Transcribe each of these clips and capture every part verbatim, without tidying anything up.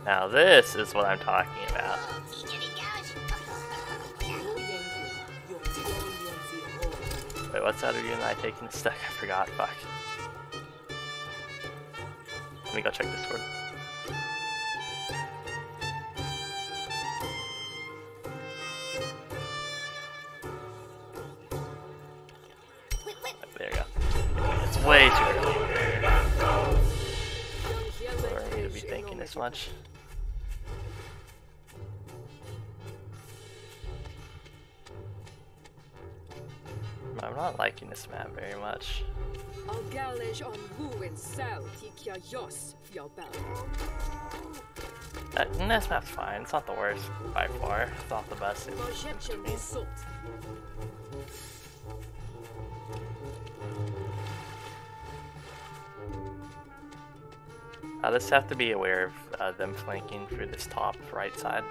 Now this is what I'm talking about. Wait, what's that again? I taking the stack? I forgot. Fuck. Let me go check Discord. There you go. It's way too early. I don't need to be thinking this much. I'm not liking this map very much. That, this map's fine. It's not the worst by far. It's not the best. It's I just have to be aware of uh, them flanking through this top right side.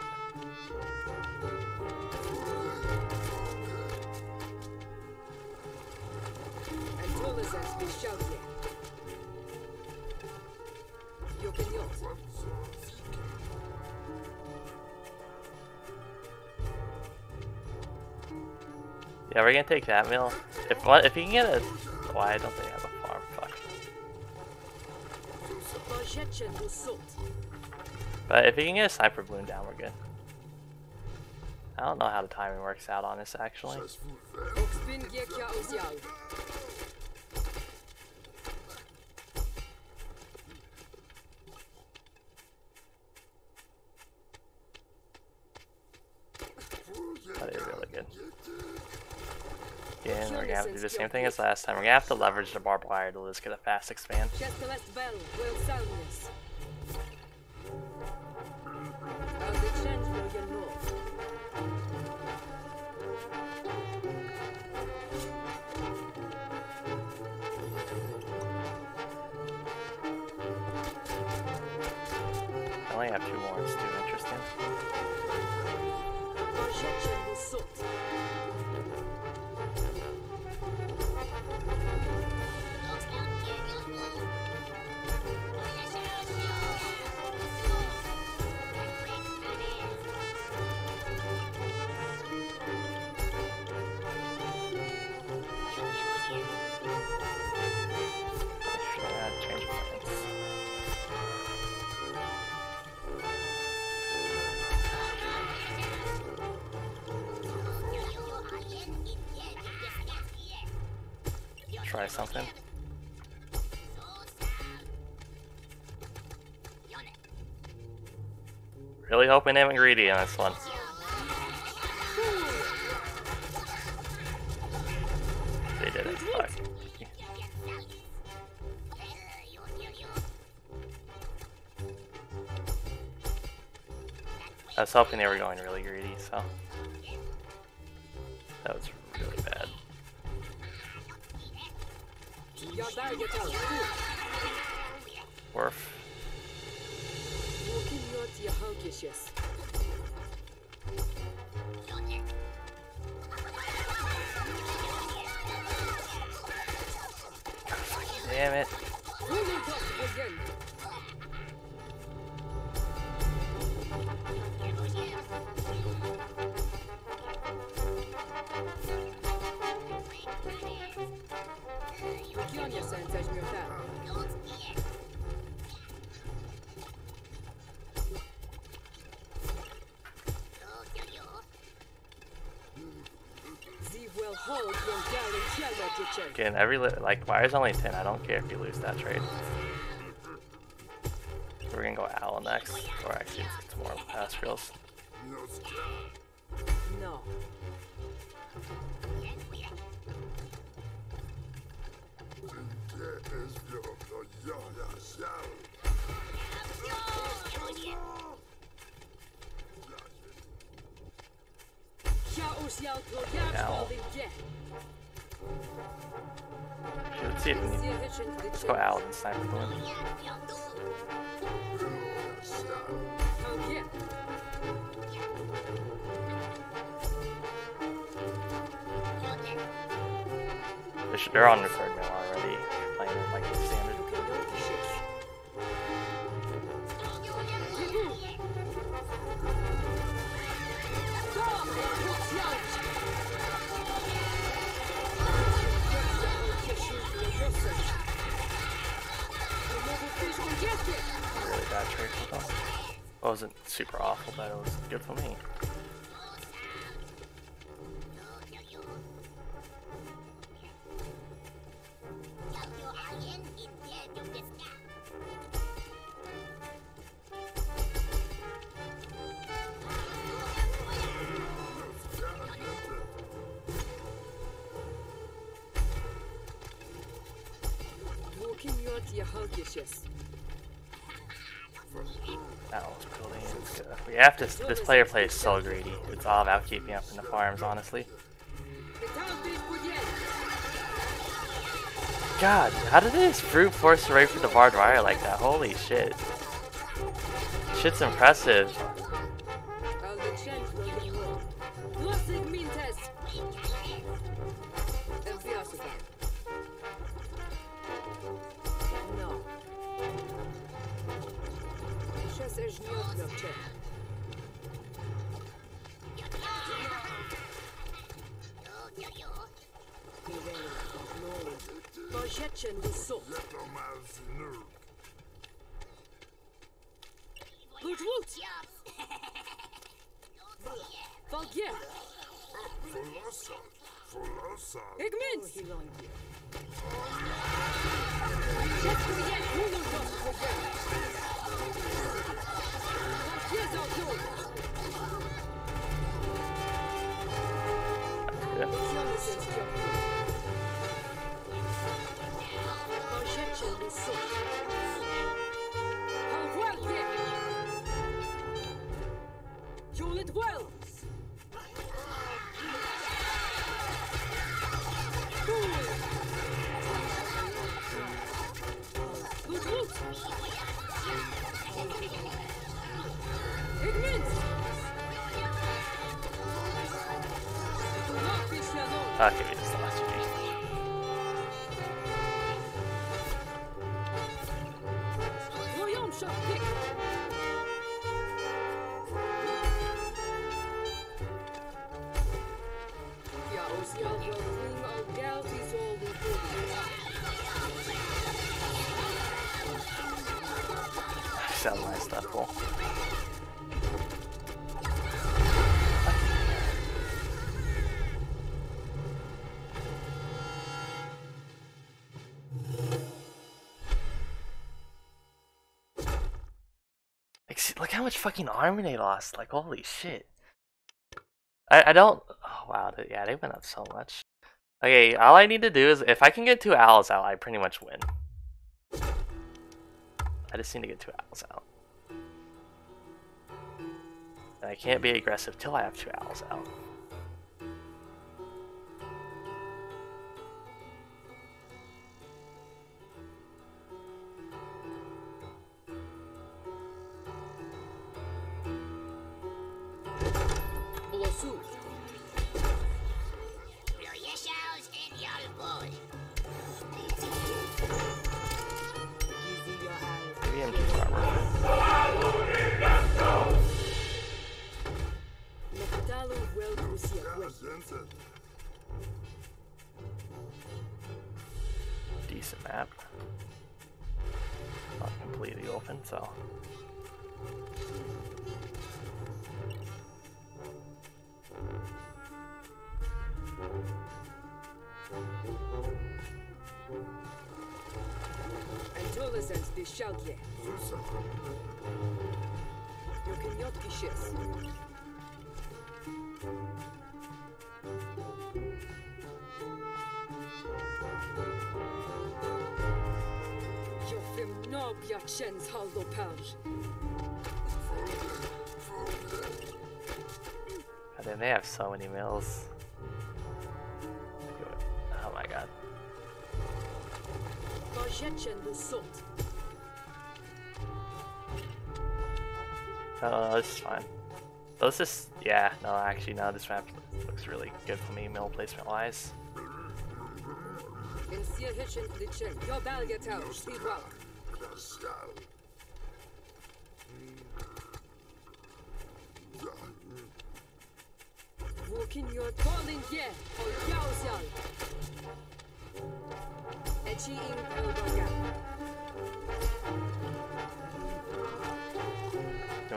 Yeah, we're gonna take that mill. If what if you can get a oh, I don't think I have a farm, fuck. But if you can get a sniper balloon down, we're good. I don't know how the timing works out on this actually. That is really good. Again, we're gonna have to do the same thing as last time. We're gonna have to leverage the barbed wire to just get a fast expand. I only have two more, it's too interesting. Try something. Really hoping they went greedy on this one. They didn't. Fuck. I was hoping they were going really greedy, so that was really bad. Worf. Damn it. Again, every li like wire's only ten. I don't care if you lose that trade. We're gonna go Owl next, or actually it's more pass reels. No. Owl. Let's see if we need. Let's go Owl and sniper balloon. They're on the third mill already, playing like the standard. wasn't super awful, but it was good for me. That was building. It's good. We have to. This player plays so greedy. It's all about keeping up in the farms, honestly. God, how did this brute force away from the barbed wire like that? Holy shit! Shit's impressive. I'll give you this last G P. Sell my stuff full. Look how much fucking armor they lost. Like, holy shit. I, I don't... Oh, wow. Yeah, they went up so much. Okay, all I need to do is... If I can get two owls out, I pretty much win. I just need to get two owls out. And I can't be aggressive till I have two owls out. Decent map. Not completely open, so. And then they have so many mills. Oh my god. Oh, this is fine. This is, yeah, no, actually, no, this map looks really good for me, mill placement wise.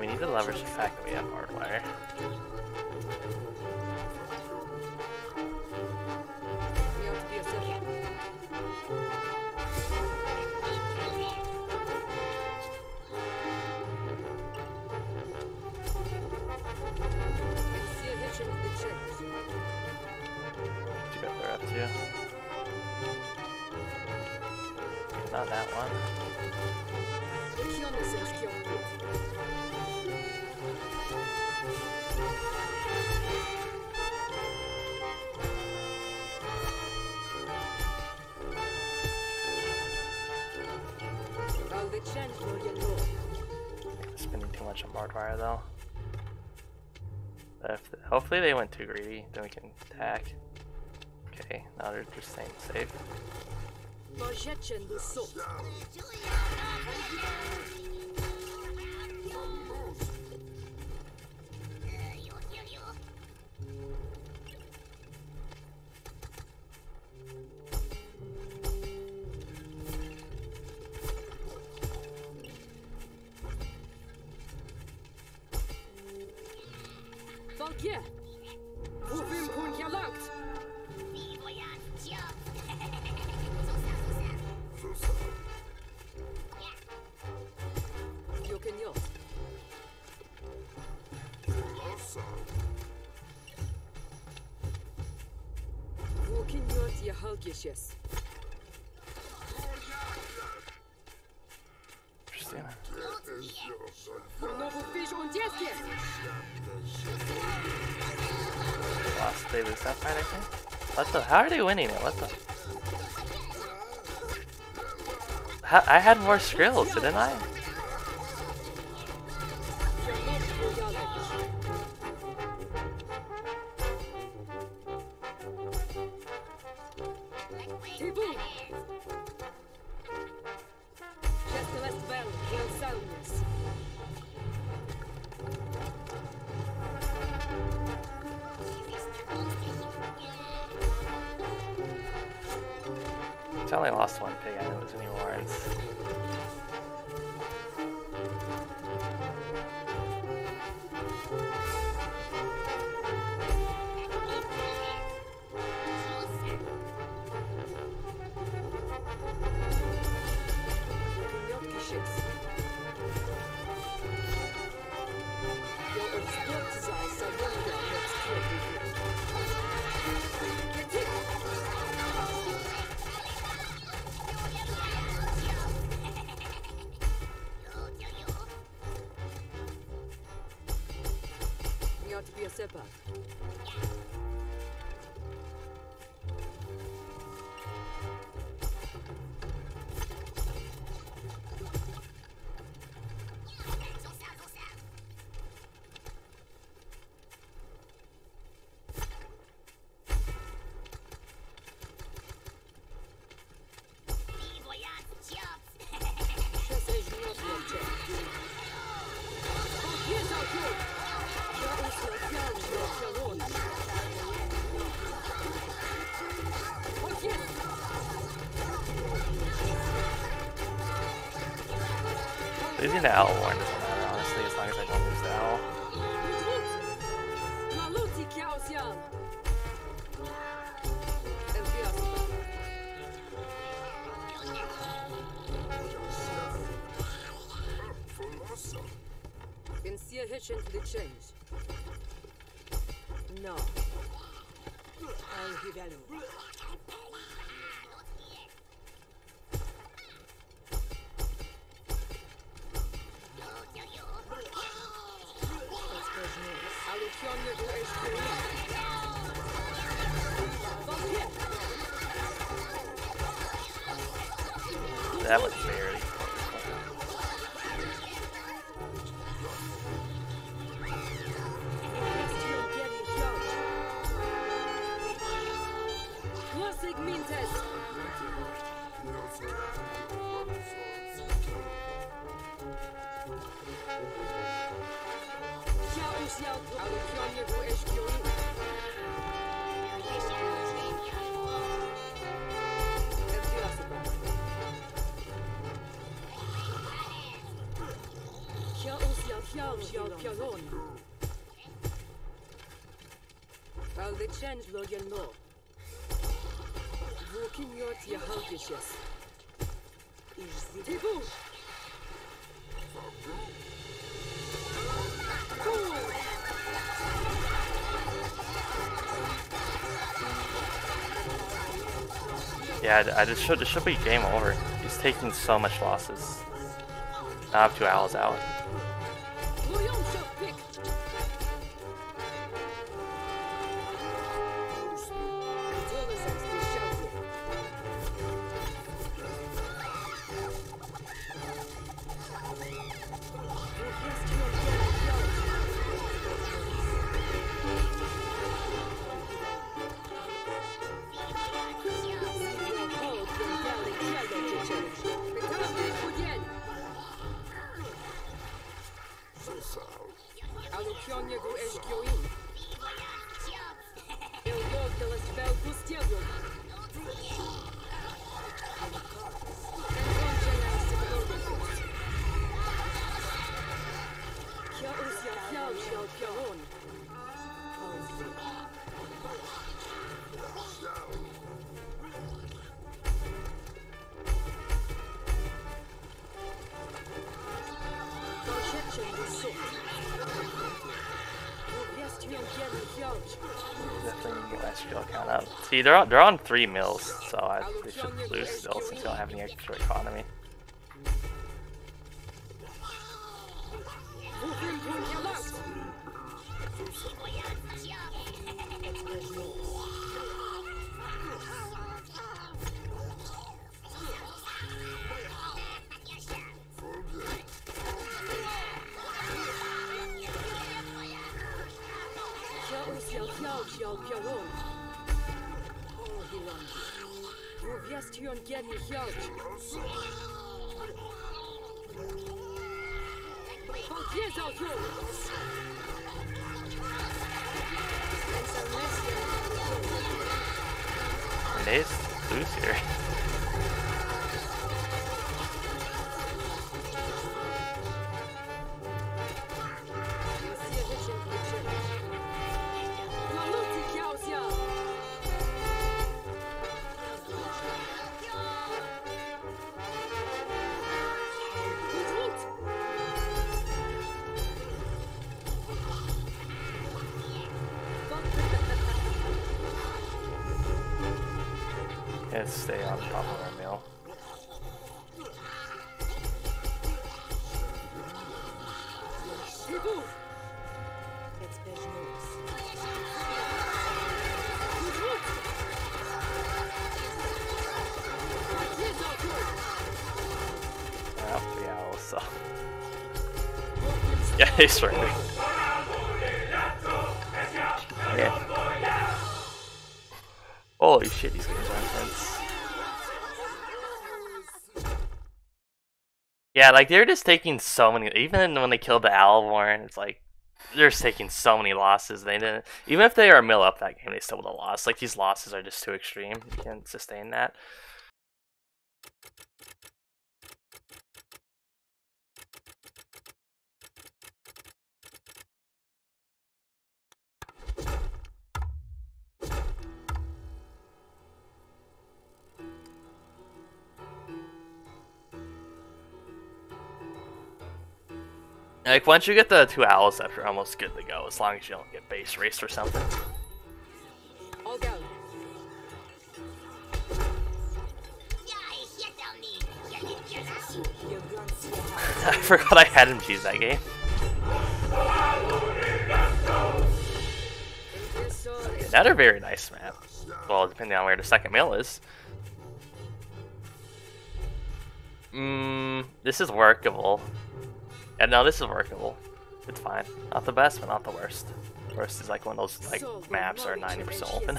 we need to leverage the fact that we have hardwire. Did you go there up too? Not that one. Spending too much on barbed wire though. But if, hopefully they went too greedy, then we can attack. Okay, now they're just staying safe. Yeah. Hoeveel kun je langt? Je kan je. Hoe kan je het je halgetjes? Lost, they lose that fight, I think. What the? How are they winning it? What the? How, I had more skrills, didn't I? I only lost one pig, I didn't lose any more. It's... To be a setback. Losing the owl warren doesn't matter, honestly, as long as I don't lose the owl. Can see a hitch into the change. No. I'll give you. That was barely. fjärde pianon. Aldrig känns logen nå. Våken gör till halkisches. Tibo! Yeah, I just should it should be game over. He's taking so much losses. I have two owls out. Definitely get my skill count up. See, they're on, they're on three mils, so I, they should lose still since they don't have any extra economy. Grenades lose here. Let's stay on top of our mill. Oh, three owls, so. Yeah, he's surrendered. Yeah. Holy shit, these games are intense. Yeah, like they're just taking so many. Even when they killed the Alvorn, it's like they're just taking so many losses. They didn't. Even if they are mill up that game, they still would have lost. Like these losses are just too extreme. You can't sustain that. Like, once you get the two owls up, you're almost good to go, as long as you don't get base raced or something. I forgot I had him choose that game. Another very nice map. Well, depending on where the second mill is. Mmm, this is workable. Yeah, no, this is workable. It's fine. Not the best, but not the worst. The worst is like when those like maps are ninety percent open.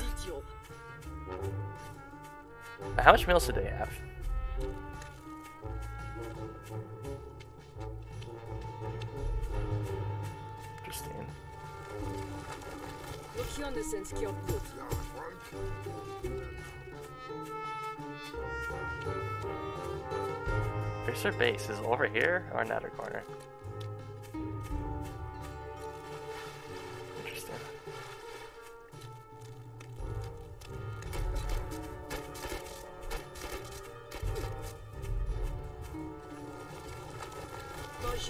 How much mills do they have? Interesting. Where's their base? Is it over here or another corner?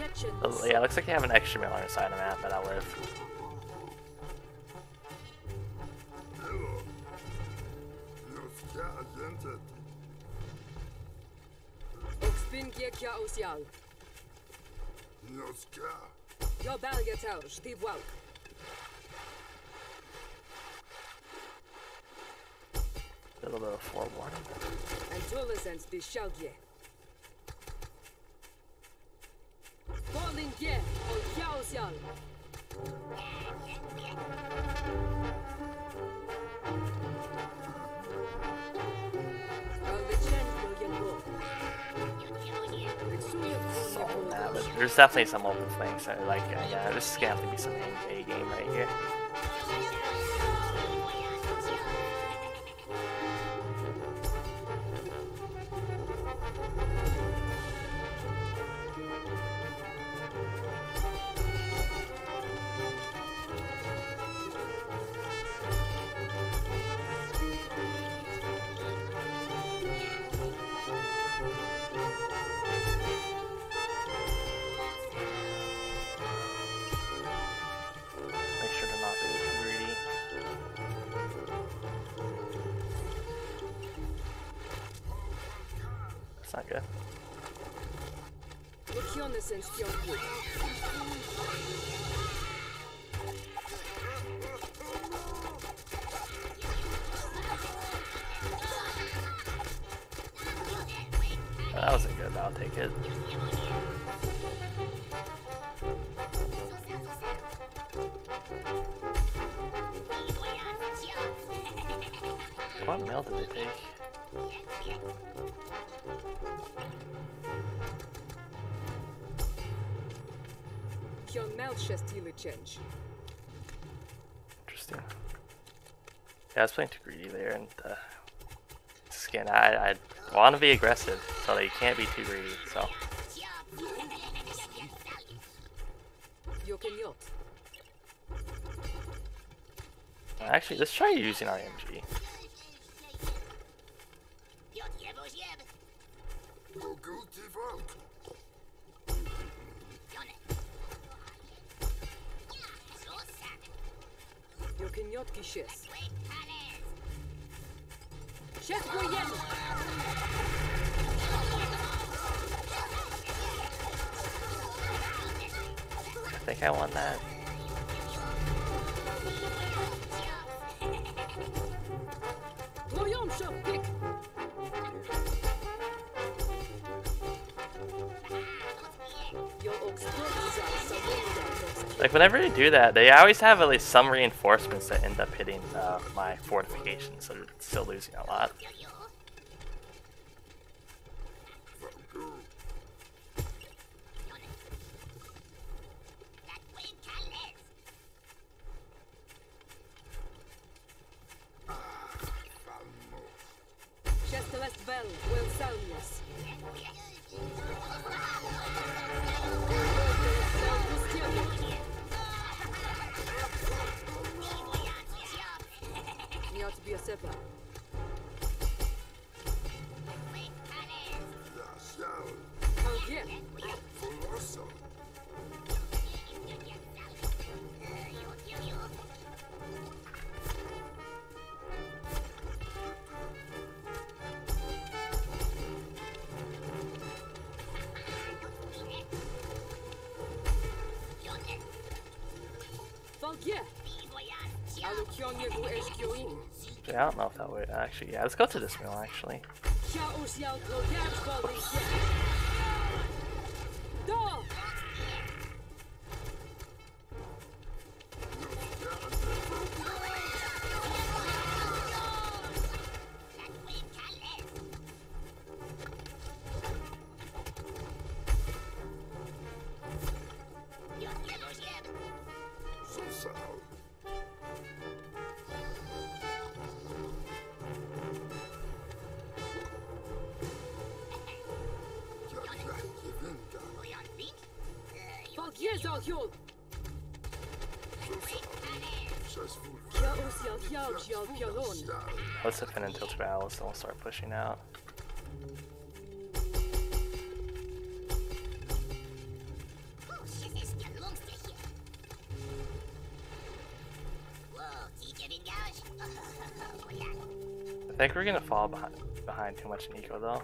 Oh, yeah, it looks like you have an extra mill on the side of the map that I'll live. A little bit of forewarning. So, nah, but there's definitely some open flanks. So like, uh, yeah, this is gonna have to be some A game right here. Make sure to not be too greedy. That's not good. That wasn't good, but I'll take it. What mail did they take? Interesting. Yeah, I was playing too greedy there, and uh, skin. I I want to be aggressive, so they can't be too greedy. So. Actually, let's try using our M G. I think I want that. Like, whenever they do that, they always have at least some reinforcements that end up hitting uh, my fortifications, so it's still losing a lot. Yeah, I don't know if that would actually. Yeah, let's go to this mill actually. Let's defend until two hours, then we'll start pushing out. I think we're gonna fall behind, behind too much in eco though.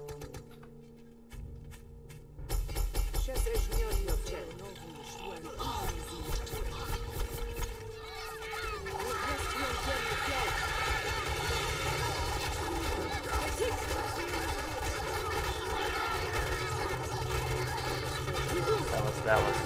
That was that was.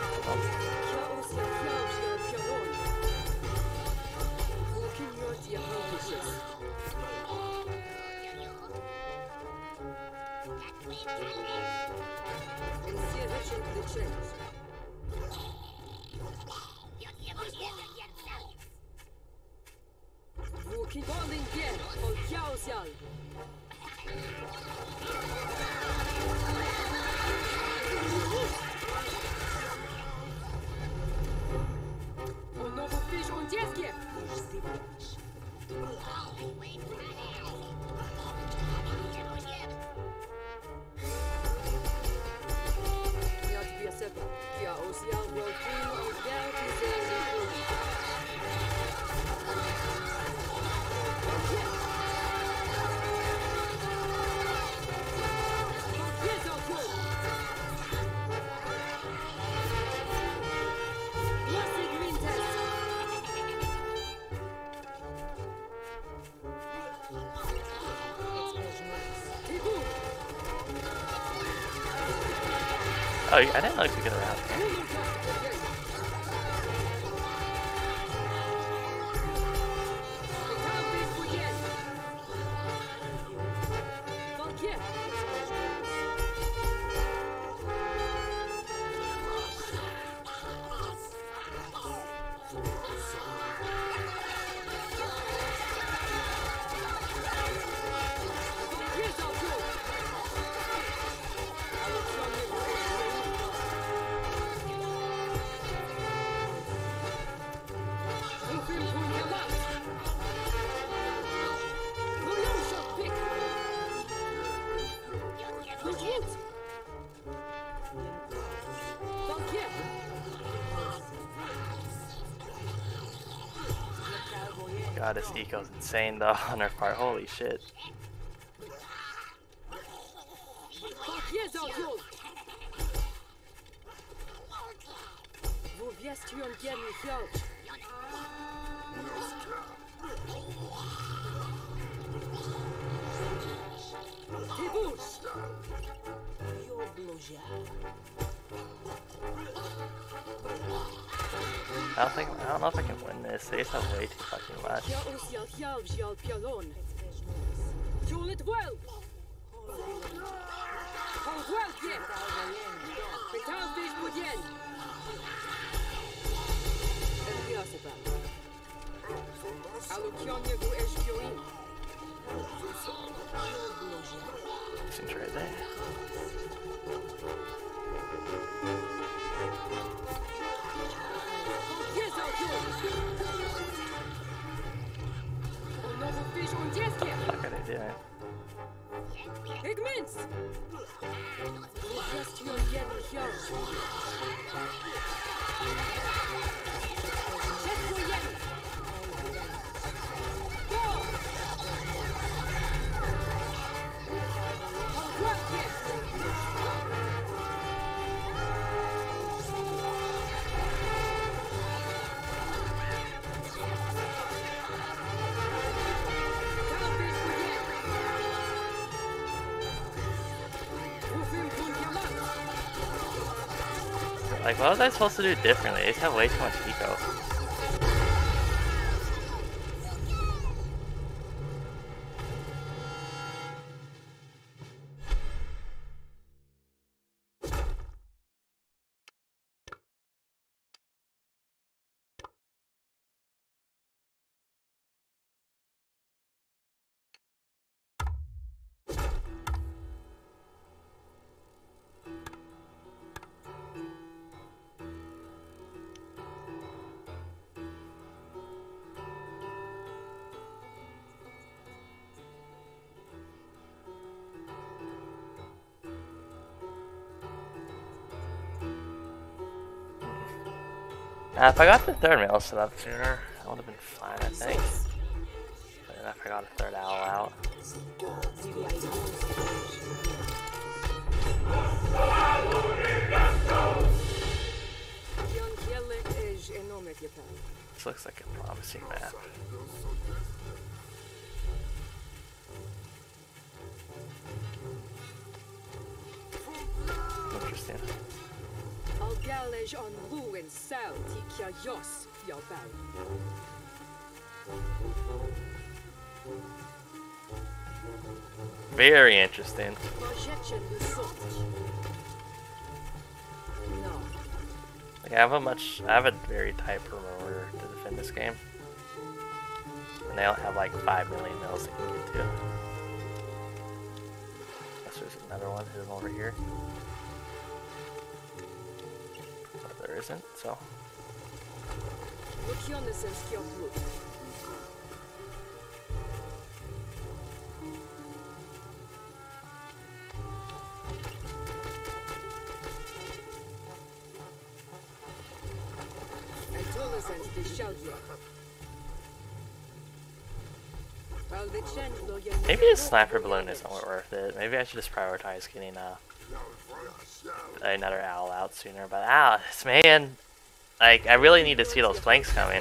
Oh, I didn't know you could get around here. God, this eco's insane though on our part. Holy shit. I don't think I don't know if I can win this. They just have way too fucking much. Seems right there. What the fuck are they doing? Like, what was I supposed to do differently? They just have way too much eco. Uh, if I got the third mail set up sooner, I would have been fine, I think. I forgot a third owl out. This looks like a promising map. Interesting. Very interesting. Like, I have a much, I have a very tight perimeter to defend this game, and they don't have like five million mills they can get to. Unless there's another one hidden over here. But there isn't, so. Maybe a sniper balloon isn't worth it. Maybe I should just prioritize getting a, another owl out sooner. But ow, this man, like, I really need to see those flanks coming.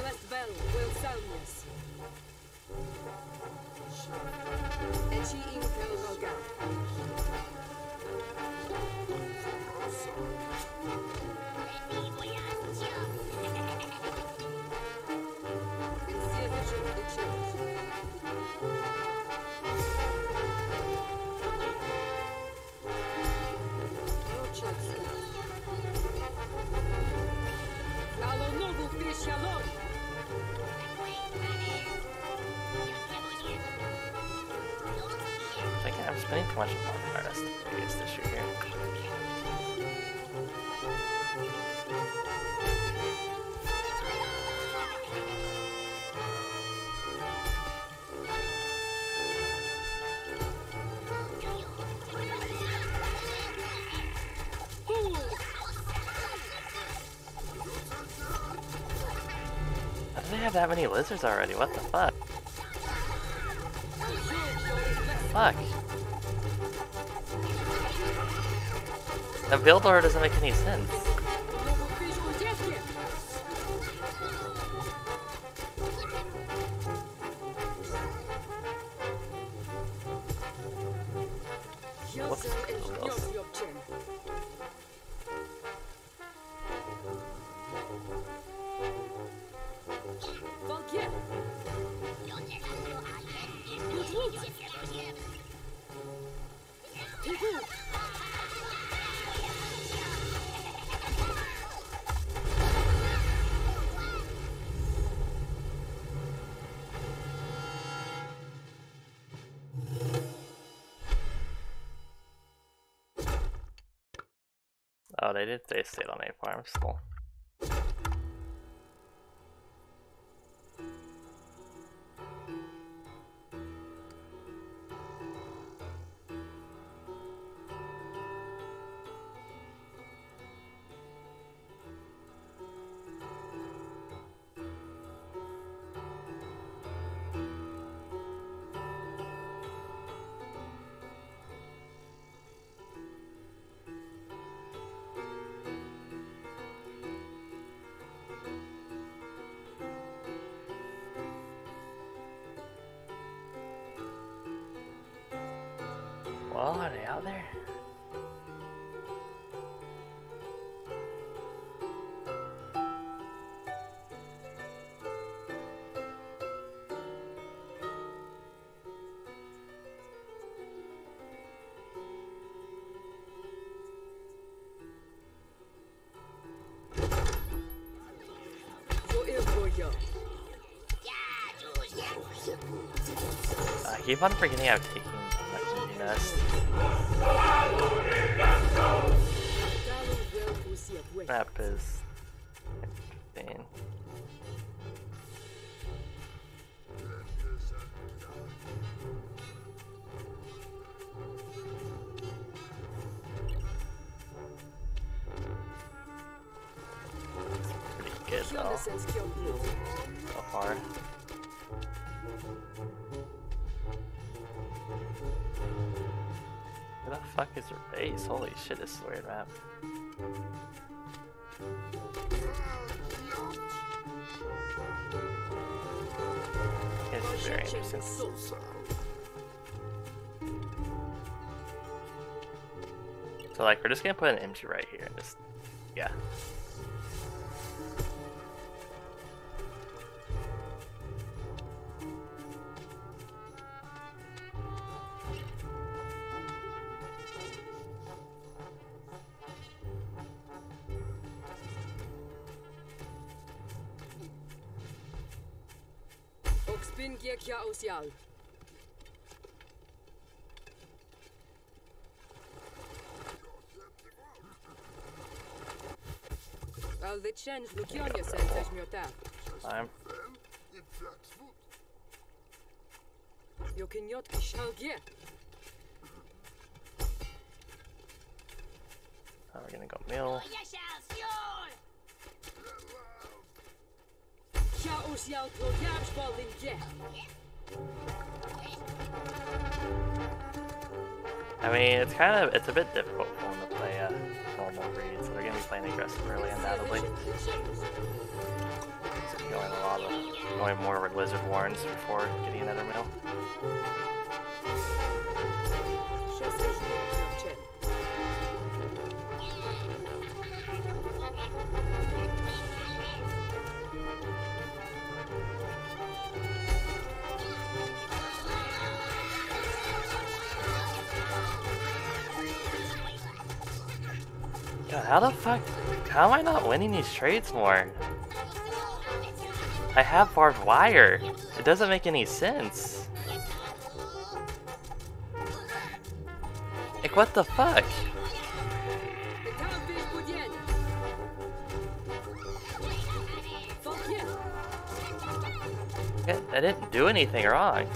I'm spending too much on my rest. Maybe it's the shoot here. How do they have that many lizards already? What the fuck? Fuck. The build order doesn't make any sense. Whoops. Oh, they did. They stayed on eight farms. Cool. Well, are they out there? I keep on forgetting I'm taking a nest. Map is interesting. Pretty good though, so far. fuck is her base? Holy shit, this is a weird map. It's very interesting. So like we're just gonna put an M G right here and just yeah. Spin Gekja Osial. Al the change Lukiania sends me that. Time. You can not be shall get. Now we're gonna go mill. I mean, it's kind of, it's a bit difficult for them to play a normal read, so they're going to be playing aggressive early, undoubtedly. So going a lot of, going more with Lizard Warrens before getting another mill. God, how the fuck? How am I not winning these trades more? I have barbed wire. It doesn't make any sense. Like, what the fuck? I, I didn't do anything wrong.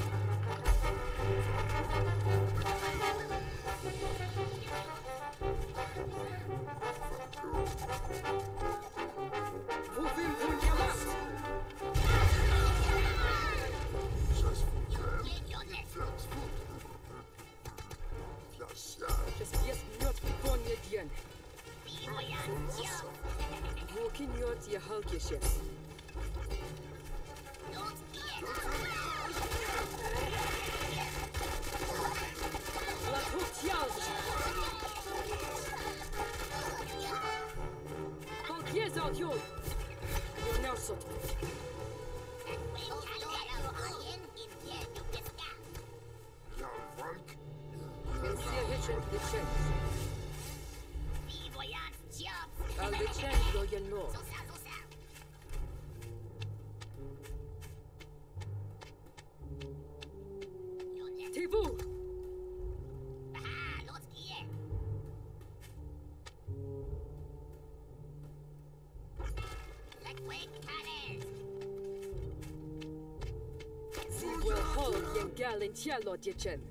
Cielo dziecię.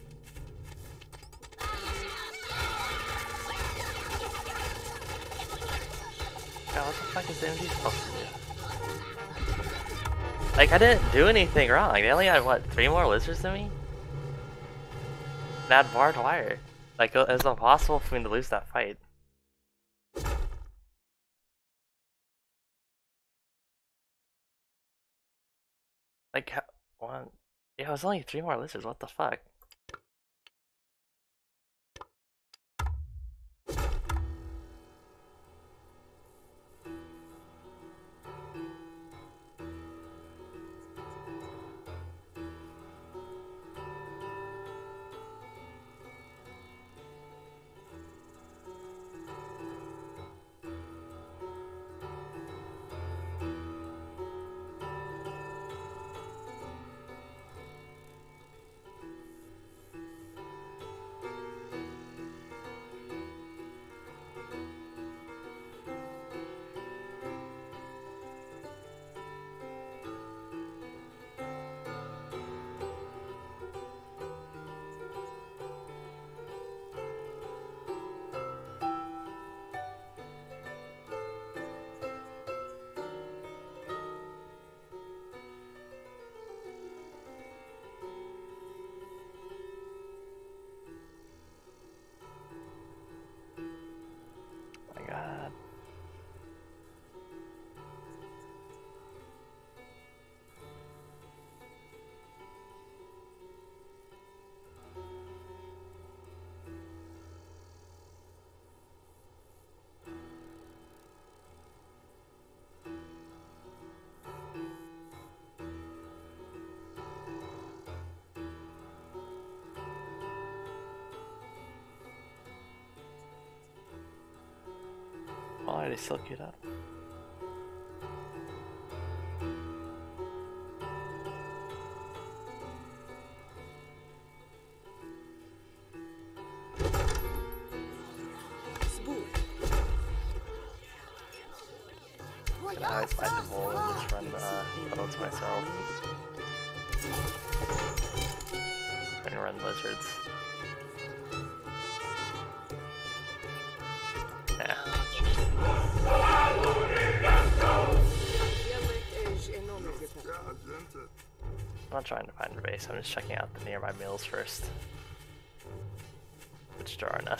God, what the fuck is M D supposed to do? Like, I didn't do anything wrong. They only had, what, three more lizards than me? That barbed wire. Like, it was impossible for me to lose that fight. Like, one... Yeah, it was only three more lizards, what the fuck? Why did he still queued up? I always find the bowl and just run uh, puddles myself. I'm gonna run lizards. Yeah. I'm not trying to find a base, I'm just checking out the nearby mills first. Which there are none.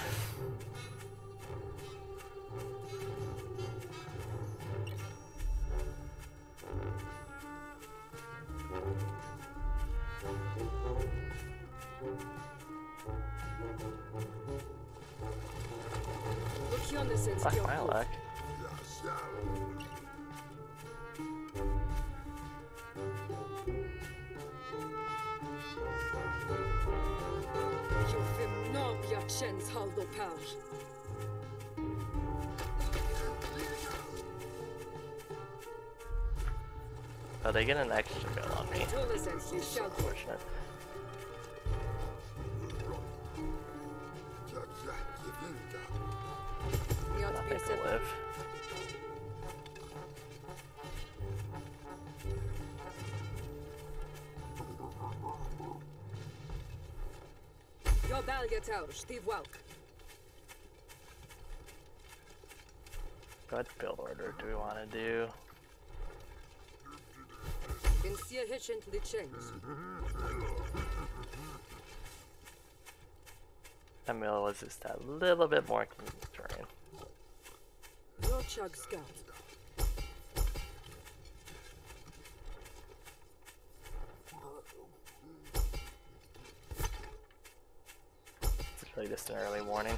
Fuck my luck. Oh, they get an extra bill on me. Unfortunate. Nothing to live. What build order do we want to do? That mill was just a little bit more terrain. No chug scout. It's really just an early warning.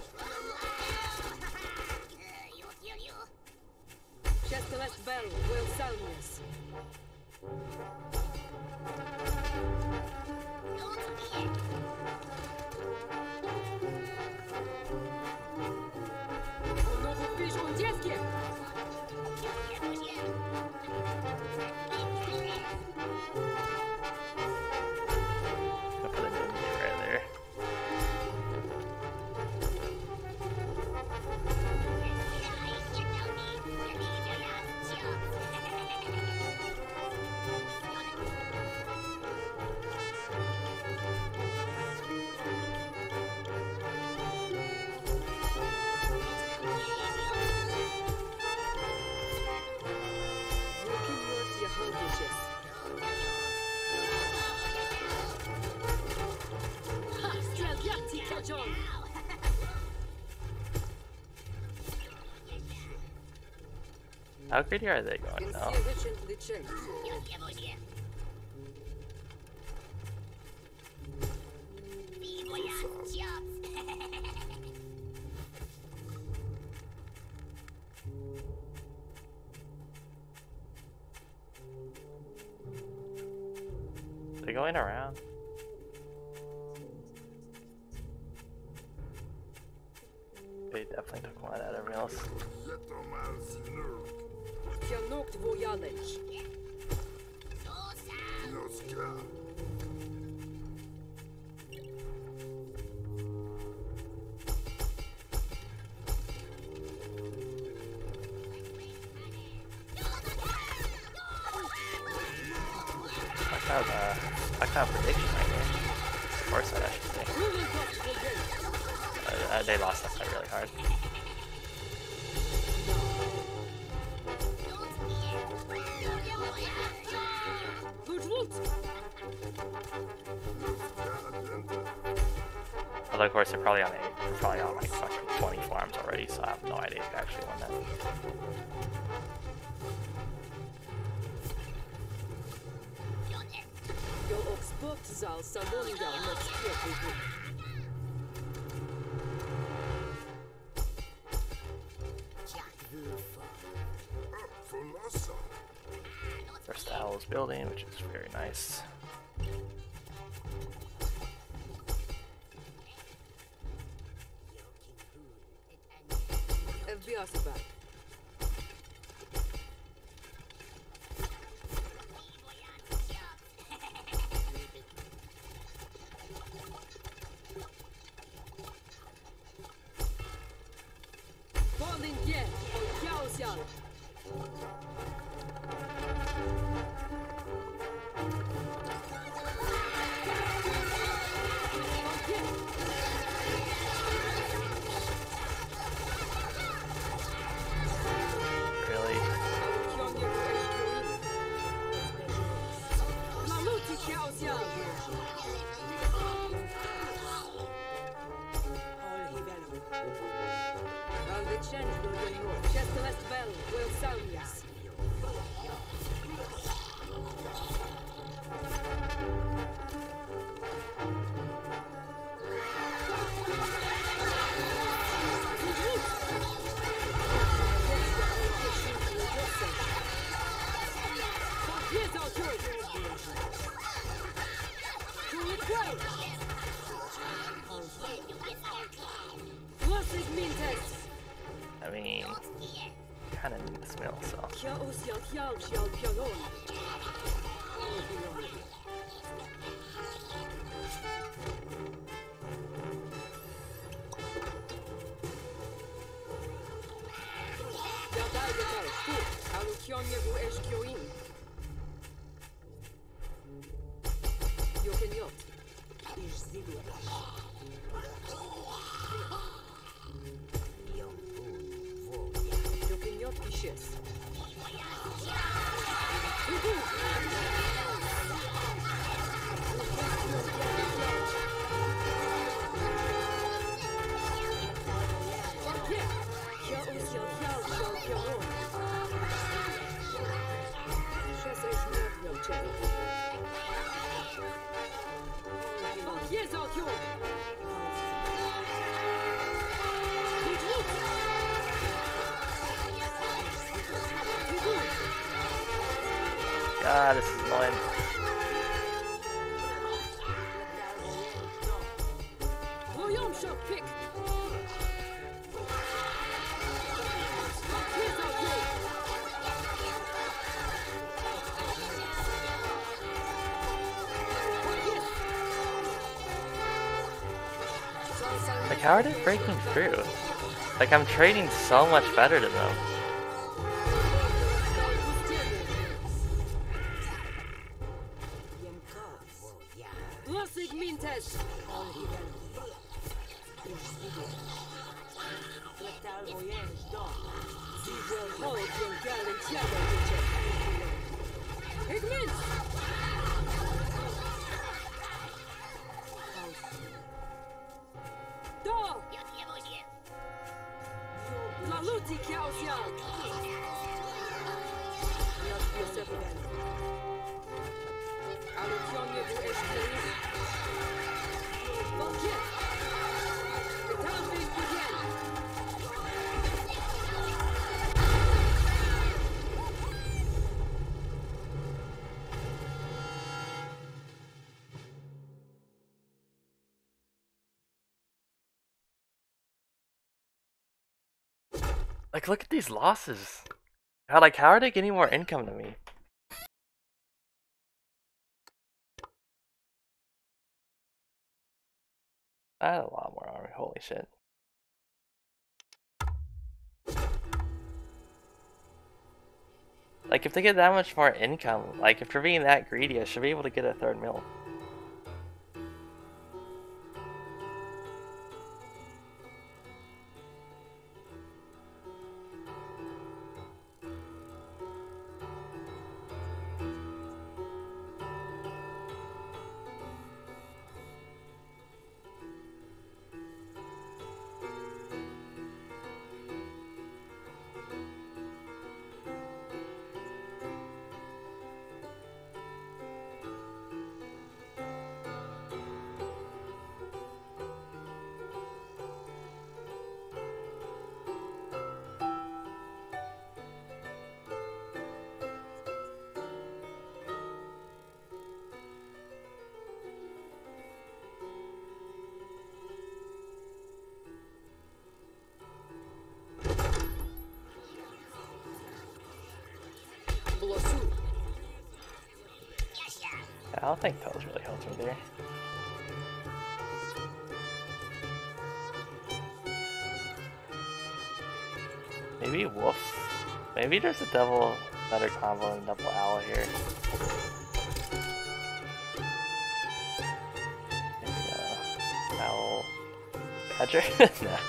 Chestelest bell will Salmius. I'll put a mini right there. How greedy are they going now? They're going around. They definitely took one out of everyone else. I got uh, I got a prediction right here. Or side, I should say. Uh, uh, they lost that fight really hard. Although of course they're probably on a, they're probably on like fucking twenty farms already, so I have no idea who actually won that. First Owl's building, which is very nice. Just the last bell will sound us. I mean, kind of need the smell, so. God, this is annoying. Like, how are they breaking through? Like, I'm trading so much better to them. Like, look at these losses. How, like, how are they getting more income to me? I had a lot more army, holy shit. Like, if they get that much more income, like, if they're being that greedy, I should be able to get a third mill. I don't think Pell's really helped me there. Maybe Wolf. Maybe there's a double better combo than double owl here. Maybe uh, owl badger? No.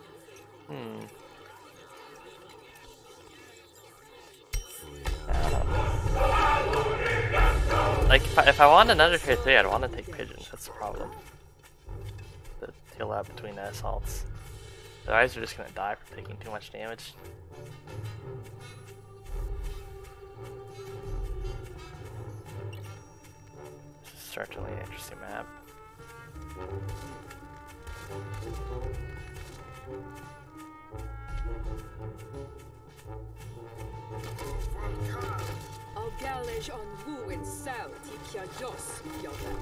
Hmm. I don't know. if I, if I want another tier three, I'd want to take pigeons. That's the problem. The heal out between the assaults. Otherwise, we're just gonna die from taking too much damage. This is certainly an interesting map. Al galej on ruin south, he kja jos, Fiona.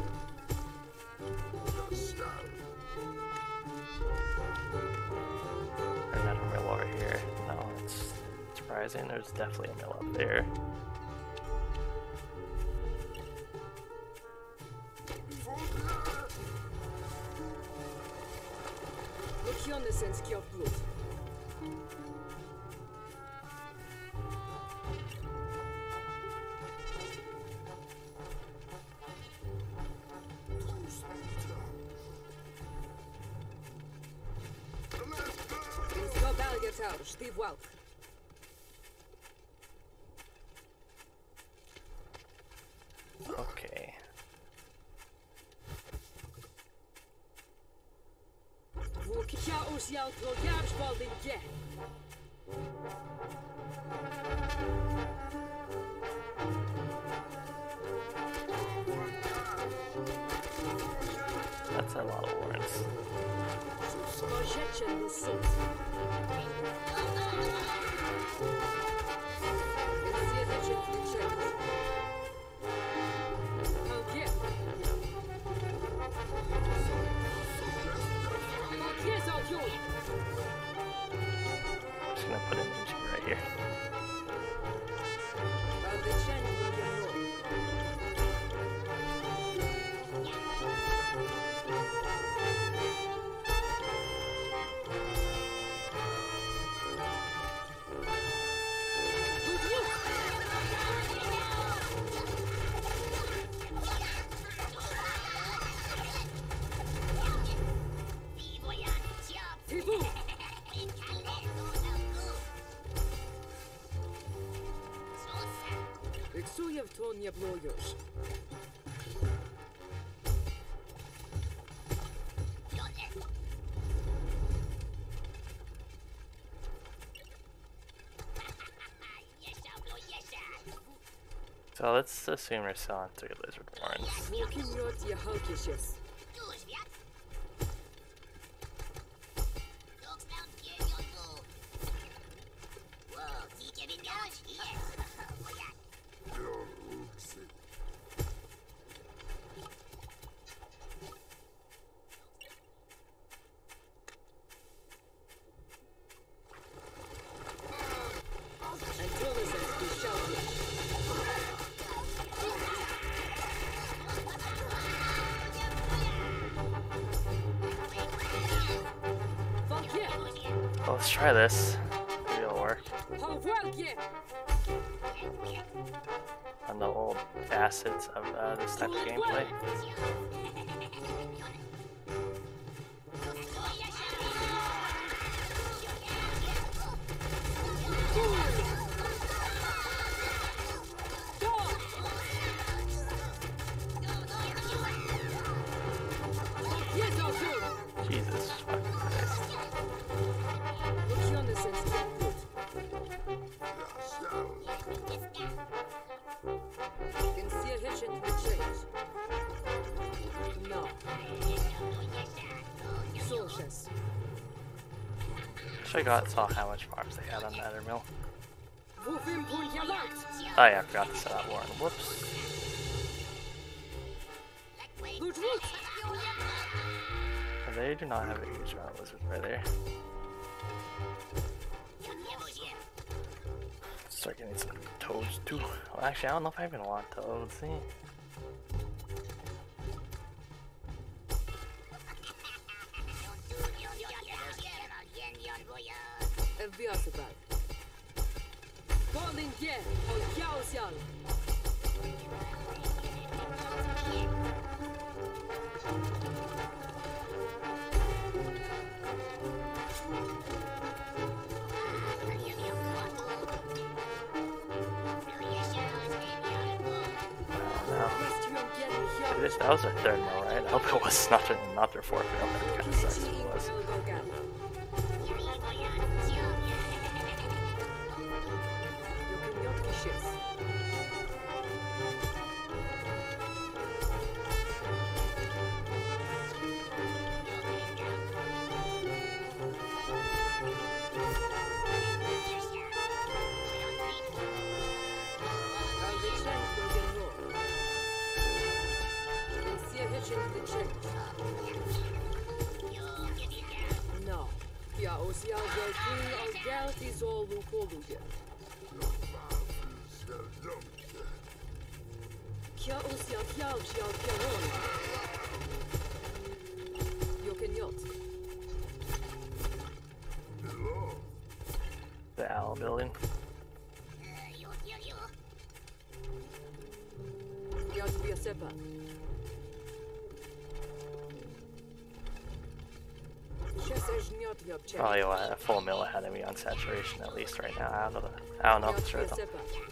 Another mill over here. No, it's surprising. There's definitely a mill up there. Look yonder since kja blood. Steve Welk. Okay. Hvor kja os hjalt og jævsbalding je. That's a lot of warrants. Spoječen lusut. Just gonna put an engine right here. Iksujev to nie było już. So let's assume we're selling three lizard warrens. Włoki miot je halkies jest. Well, let's try this. Maybe it'll work. On the old facets of uh, this type of gameplay. Jesus fucking Christ. Wish I got saw how much farms they had on the other mill. Oh yeah, I forgot to set up Warren. Whoops. They do not have a huge amount of lizards right there. Start getting some toads too. Well, actually, I don't know if I even want toads. See? Dude, this, that was their third mill, right? I hope it was not their, not their fourth mill. That kind of sucks if it was. No, ja osjał wielkim algelti zolu poludzie. Ja osjał fjałż ja fjałon. Joken jot. The owl building. Ja tvia sepa. Probably a full mill ahead of me on saturation at least right now. I don't know. I don't know if it's true though.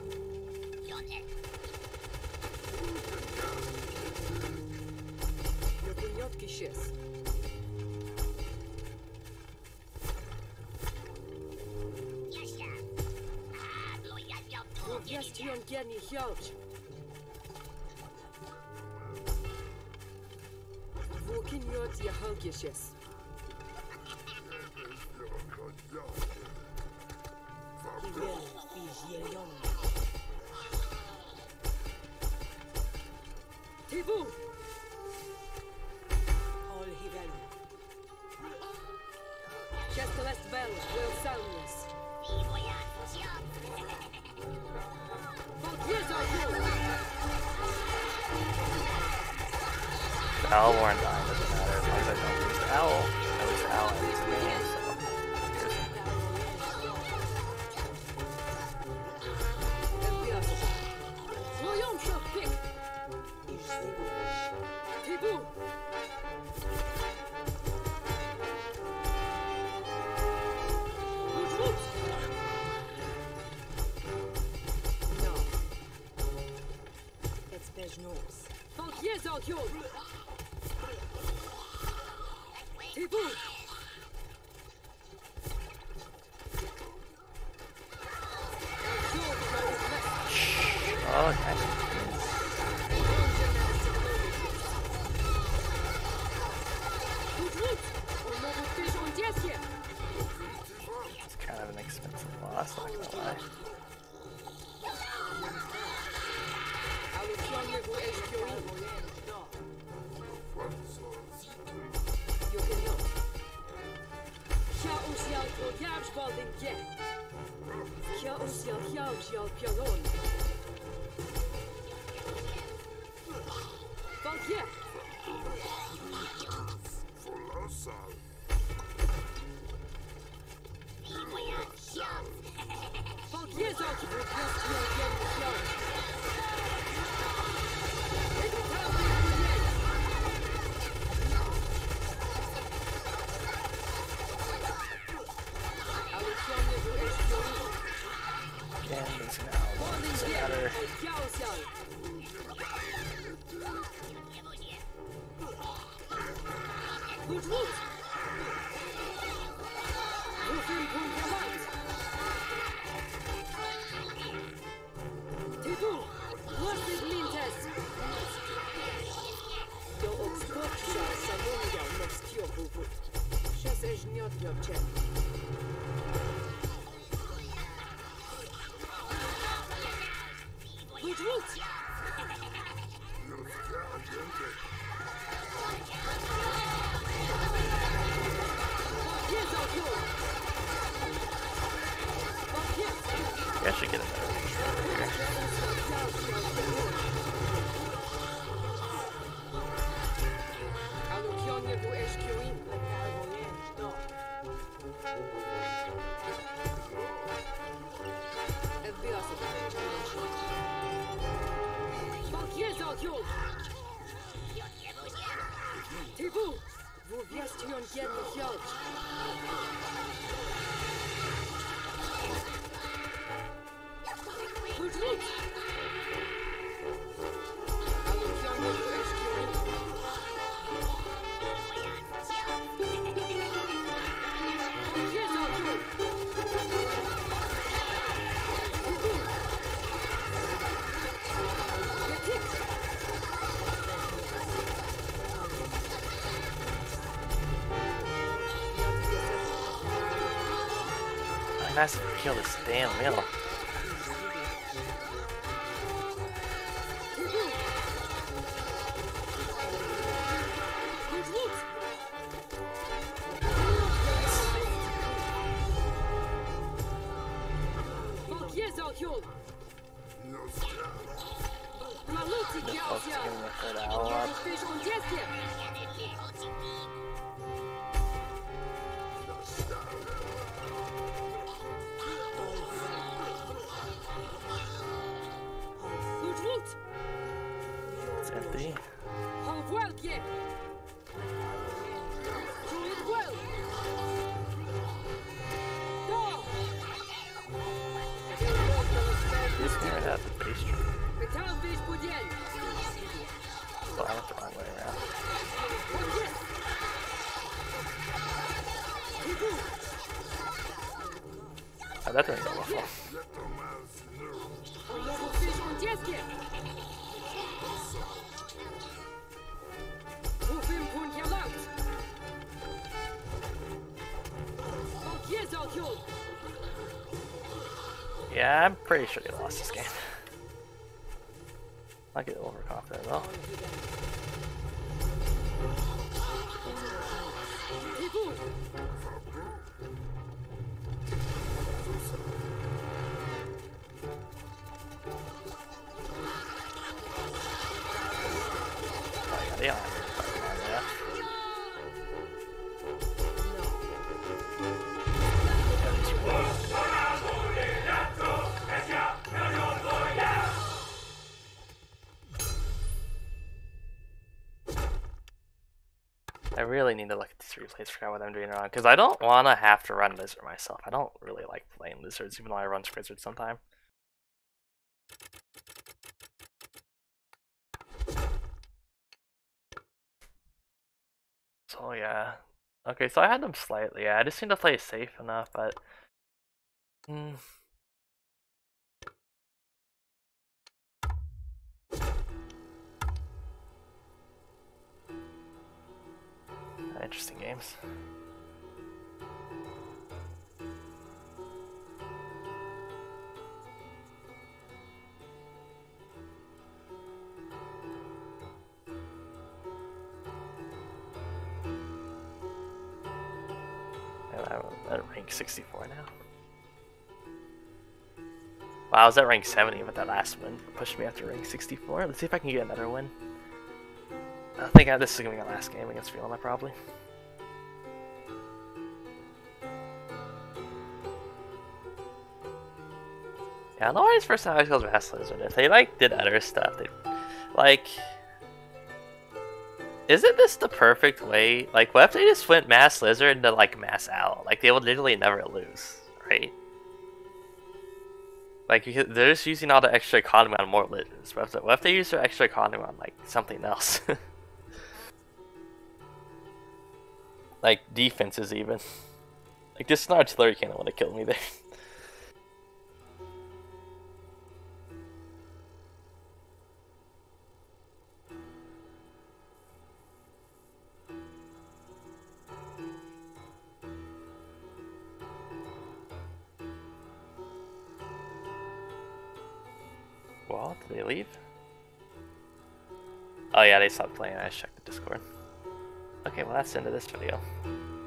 Tibu! Kestelest vel, will soundless. The owl Warren dying doesn't matter as long as I don't lose the owl. At least the owl ends the game, so. Tibu! No. It's Bejnos. Folk jezal jol! Tibu! Oh, okay. It's kind of an expensive loss, not gonna lie. Again, there's an owl. Doesn't matter. I should get another one here. Tibu! Wo wirst du und gerne Fjord? Gut, gut! really nice to kill this damn mill. It's empty. This guy right out the base tree. Oh, I went the wrong way around. Oh, that didn't go well. Yeah, I'm pretty sure they lost this game. I get overconfident though. Oh yeah, they don't have any fucking armor left. I really need to look at these replays, forgot what I'm doing wrong, because I don't want to have to run Lizard myself. I don't really like playing Lizards, even though I run Squizzards sometime. So yeah. Okay, so I had them slightly, yeah, I just need to play safe enough, but... Mm. Interesting games. I'm at rank sixty-four now. Wow, I was at rank seventy with that last win. Pushed me up to rank sixty-four. Let's see if I can get another win. I think this is going to be my last game against Fiona, probably. Yeah, no worries. First time I was Mass Lizard. If they like did other stuff, they like. Isn't this the perfect way? Like, what if they just went Mass Lizard into like Mass Owl? Like, they would literally never lose, right? Like, they're just using all the extra economy on more lizards. What if they use their extra economy on like something else? Like defenses even. Like, this is an artillery cannon would have killed me there. Well, did they leave? Oh yeah, they stopped playing. I just checked the Discord. Okay, well that's the end of this video.